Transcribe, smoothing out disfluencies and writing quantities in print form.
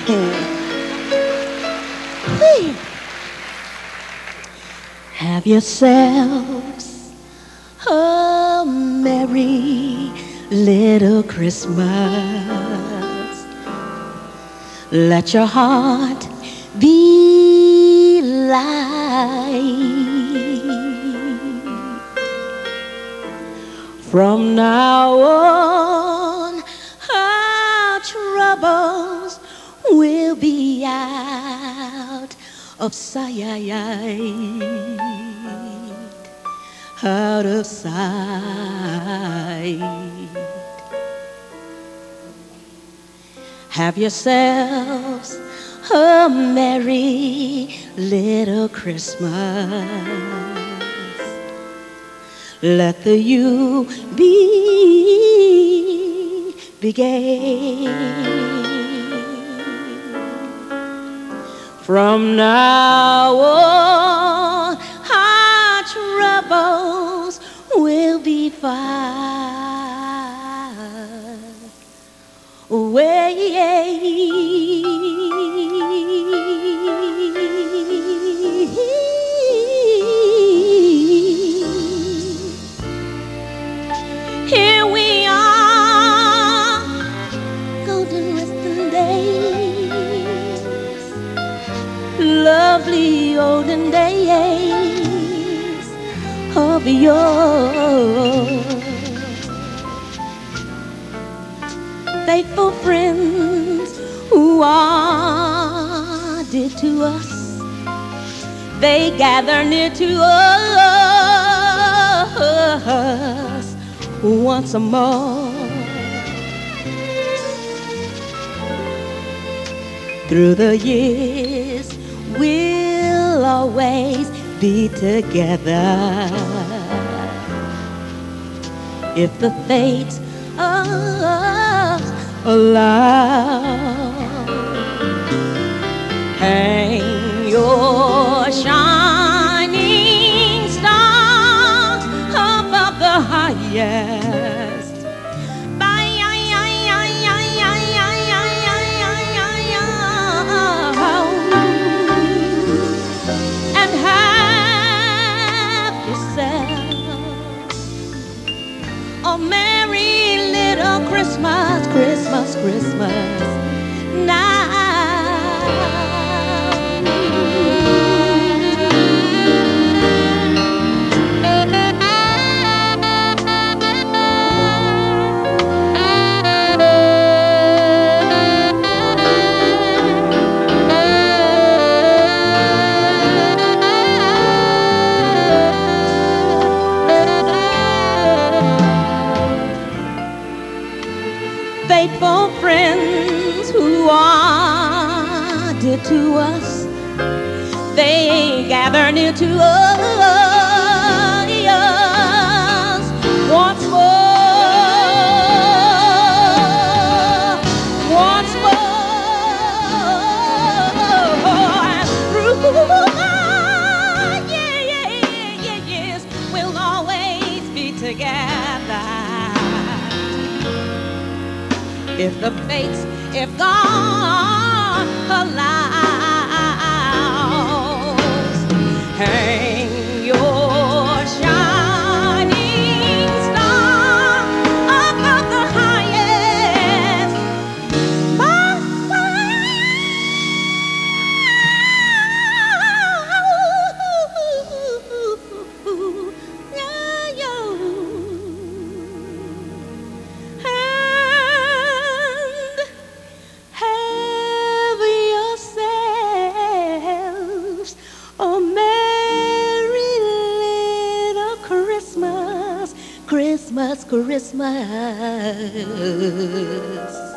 Have yourselves a merry little Christmas. Let your heart be light. From now on, our troubles will be out of sight, out of sight. Have yourselves a merry little Christmas. Let the you be gay. From now on, our troubles will be far away. Here we are, golden western days, lovely olden days of yore. Faithful friends who are dear to us, they gather near to us once more. Through the years, we'll always be together if the fates allow. Hang your shining star above the highest. And have yourself a merry little Christmas, Christmas, Christmas night. Faithful friends who are dear to us, they gather near to us once more, once more. And through years, we'll always be together if the fates, if God allows. Hang your shining star above the highest. Christmas, Christmas.